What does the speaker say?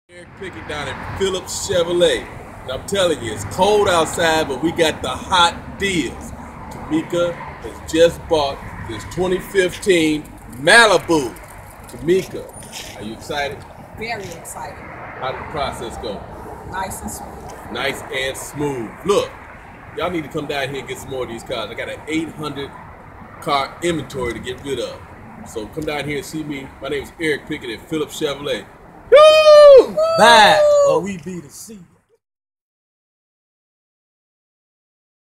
Eric Pickett down at Phillips Chevrolet. And I'm telling you, it's cold outside, but we got the hot deals. Tamika has just bought this 2015 Malibu. Tamika, are you excited? Very excited. How did the process go? Nice and smooth. Nice and smooth. Look, y'all need to come down here and get some more of these cars. I got an 800 car inventory to get rid of. So come down here and see me. My name is Eric Pickett at Phillips Chevrolet. Bye, or we be the C.